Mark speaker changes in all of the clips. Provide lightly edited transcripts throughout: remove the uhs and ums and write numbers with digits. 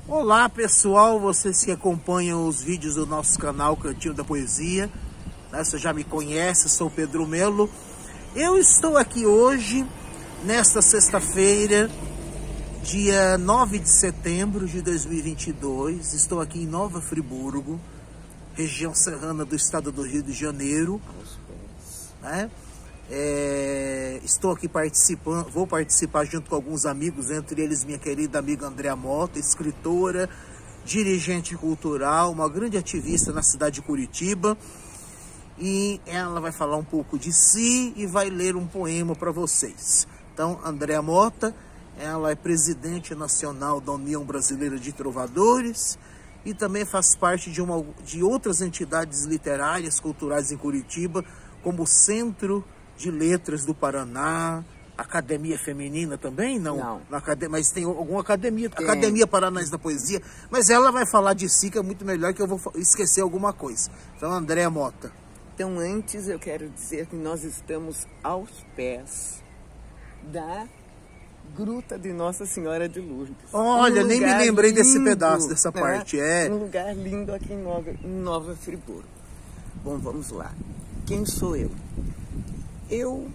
Speaker 1: Olá pessoal, vocês que acompanham os vídeos do nosso canal Cantinho da Poesia, né? Você já me conhece, sou Pedro Melo. Eu estou aqui hoje, nesta sexta-feira, dia 9 de setembro de 2022. Estou aqui em Nova Friburgo, região serrana do estado do Rio de Janeiro, né? Estou aqui participando, vou participar junto com alguns amigos, entre eles minha querida amiga Andréa Mota, escritora, dirigente cultural, uma grande ativista na cidade de Curitiba. E ela vai falar um pouco de si e vai ler um poema para vocês. Então, Andréa Mota, ela é presidente nacional da União Brasileira de Trovadores e também faz parte de outras entidades literárias, culturais em Curitiba, como o Centro de Letras do Paraná, Academia Feminina também? Não. Mas tem alguma academia, Academia Paranaense da Poesia, mas ela vai falar de si, que é muito melhor, que eu vou esquecer alguma coisa. Então, Andréa Mota.
Speaker 2: Então, antes eu quero dizer que nós estamos aos pés da Gruta de Nossa Senhora de Lourdes.
Speaker 1: Olha, nem me lembrei desse pedaço, dessa parte.
Speaker 2: Um lugar lindo aqui em Nova Friburgo. Bom, vamos lá. Quem sou eu? Eu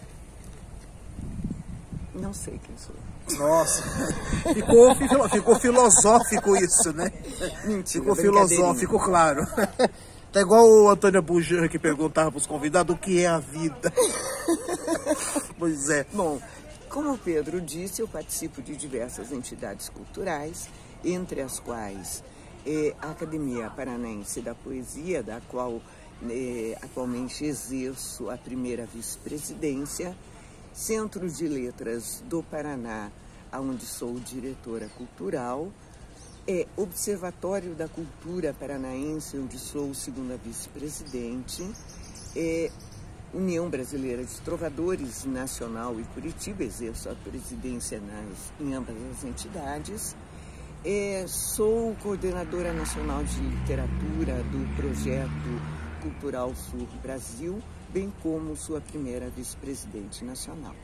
Speaker 2: não sei quem sou.
Speaker 1: Nossa, ficou filosófico isso, né?
Speaker 2: Mentira,
Speaker 1: ficou filosófico, claro. Tá igual o Antônio Bujan que perguntava para os convidados o que é a vida. Pois é.
Speaker 2: Bom, como o Pedro disse, eu participo de diversas entidades culturais, entre as quais a Academia Paranaense da Poesia, da qual atualmente exerço a primeira vice-presidência, Centro de Letras do Paraná, onde sou diretora cultural, Observatório da Cultura Paranaense, onde sou segunda vice-presidente, União Brasileira de Trovadores Nacional e Curitiba, exerço a presidência em ambas as entidades. Sou coordenadora nacional de literatura do projeto Cultural Sul Brasil, bem como sua primeira vice-presidente nacional.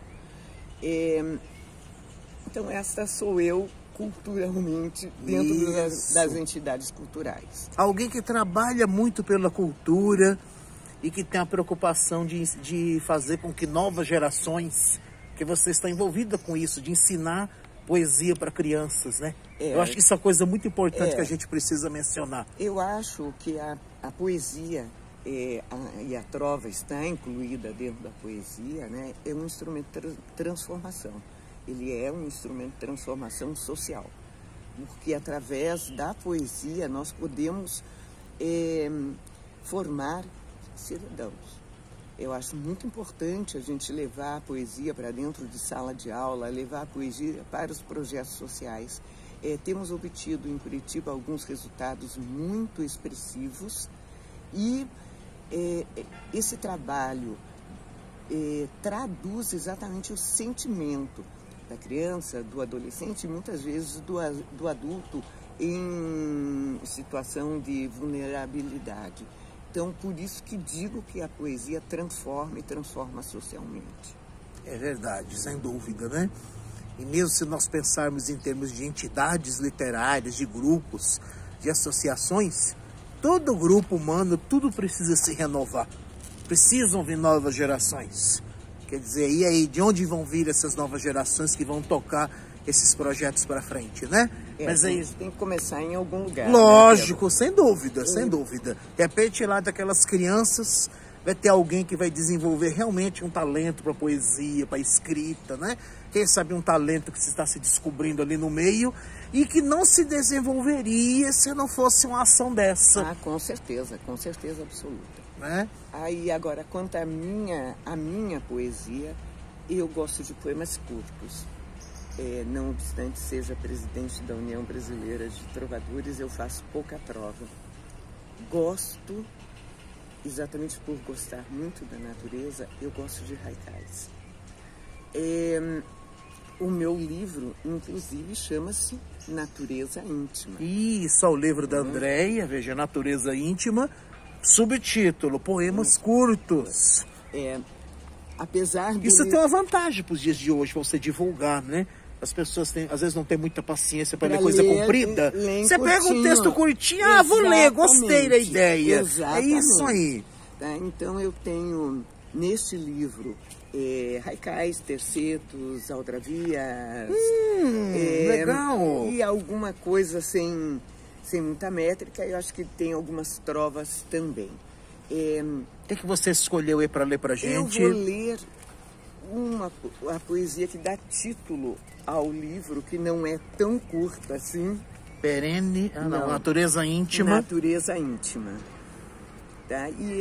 Speaker 2: Então, esta sou eu culturalmente dentro das entidades culturais.
Speaker 1: Alguém que trabalha muito pela cultura e que tem a preocupação de fazer com que novas gerações, que você está envolvida com isso, de ensinar poesia para crianças, né? Eu acho que isso é uma coisa muito importante que a gente precisa mencionar.
Speaker 2: Eu acho que a poesia e a trova está incluída dentro da poesia, né? É um instrumento de transformação. Ele é um instrumento de transformação social, porque através da poesia nós podemos formar cidadãos. Eu acho muito importante a gente levar a poesia para dentro de sala de aula, levar a poesia para os projetos sociais. Temos obtido em Curitiba alguns resultados muito expressivos e esse trabalho traduz exatamente o sentimento da criança, do adolescente e muitas vezes do adulto em situação de vulnerabilidade. Então, por isso que digo que a poesia transforma e transforma socialmente.
Speaker 1: É verdade, sem dúvida, né? E mesmo se nós pensarmos em termos de entidades literárias, de grupos, de associações, todo grupo humano, tudo precisa se renovar. Precisam vir novas gerações. Quer dizer, e aí, de onde vão vir essas novas gerações que vão tocar esses projetos para frente, né?
Speaker 2: Mas aí tem que começar em algum lugar.
Speaker 1: Lógico, né? Sem dúvida, sem dúvida. De repente, lá daquelas crianças, vai ter alguém que vai desenvolver realmente um talento para poesia, para escrita, né? Quem sabe um talento que se está se descobrindo ali no meio e que não se desenvolveria se não fosse uma ação dessa.
Speaker 2: Ah, com certeza absoluta.
Speaker 1: Né?
Speaker 2: Aí agora, quanto à minha poesia, eu gosto de poemas curtos. Não obstante seja presidente da União Brasileira de Trovadores, eu faço pouca trova. Gosto, exatamente por gostar muito da natureza, eu gosto de haikais. O meu livro, inclusive, chama-se Natureza Íntima.
Speaker 1: Isso, é o livro da Andréia, veja, Natureza Íntima, subtítulo, poemas curtos.
Speaker 2: Apesar de...
Speaker 1: Isso tem uma vantagem para os dias de hoje, para você divulgar, né? as pessoas às vezes não têm muita paciência para ler coisa comprida. Você pega um texto curtinho, vou ler, gostei da ideia.
Speaker 2: Exatamente.
Speaker 1: É isso aí.
Speaker 2: Tá? Então eu tenho neste livro haikais, tercetos, aldravias,
Speaker 1: legal.
Speaker 2: E alguma coisa sem muita métrica. Eu acho que tem algumas trovas também.
Speaker 1: O que você escolheu aí para ler para gente?
Speaker 2: Eu vou ler a poesia que dá título ao livro, que não é tão curto assim.
Speaker 1: Perene, Natureza Íntima.
Speaker 2: Natureza Íntima. Tá? E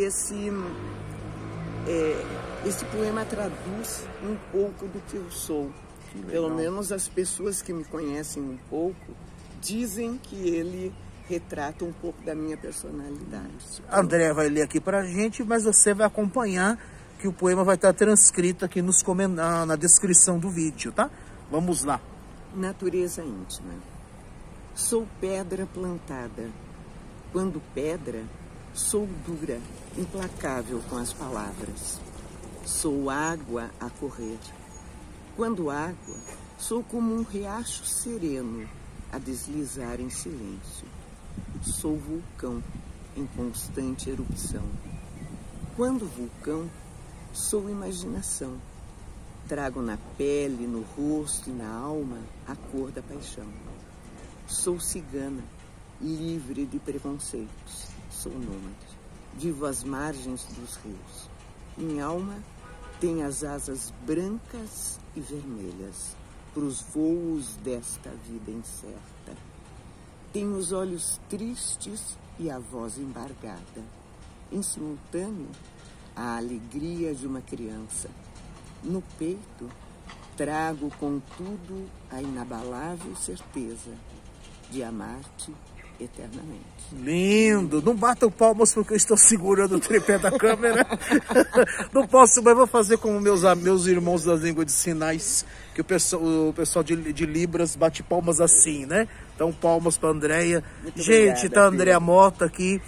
Speaker 2: esse poema traduz um pouco do que eu sou. Pelo menos as pessoas que me conhecem um pouco dizem que ele retrata um pouco da minha personalidade.
Speaker 1: A Andréa vai ler aqui pra gente, mas você vai acompanhar, que o poema vai estar transcrito aqui na descrição do vídeo, tá? Vamos lá.
Speaker 2: Natureza Íntima. Sou pedra plantada. Quando pedra, sou dura, implacável com as palavras. Sou água a correr. Quando água, sou como um riacho sereno a deslizar em silêncio. Sou vulcão em constante erupção. Quando vulcão, sou imaginação. Trago na pele, no rosto e na alma a cor da paixão. Sou cigana, livre de preconceitos. Sou nômade. Vivo às margens dos rios. Minha alma tem as asas brancas e vermelhas para os voos desta vida incerta. Tenho os olhos tristes e a voz embargada. Em simultâneo, a alegria de uma criança. No peito, trago, contudo, a inabalável certeza de amar-te eternamente.
Speaker 1: Lindo! Não batam palmas porque eu estou segurando o tripé da câmera. Não posso, mas vou fazer como meus irmãos da língua de sinais, que o pessoal de Libras bate palmas assim, né? Então, palmas para a Andréia. Gente, tá a Andréia Mota aqui,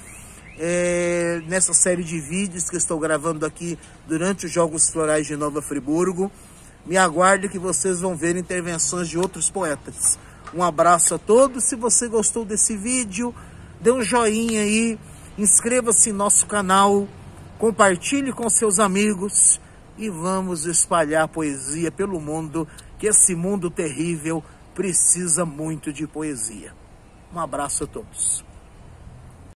Speaker 1: nessa série de vídeos que eu estou gravando aqui durante os Jogos Florais de Nova Friburgo. Me aguarde que vocês vão ver intervenções de outros poetas. Um abraço a todos. Se você gostou desse vídeo, dê um joinha aí, inscreva-se em nosso canal, compartilhe com seus amigos e vamos espalhar poesia pelo mundo, que esse mundo terrível precisa muito de poesia. Um abraço a todos.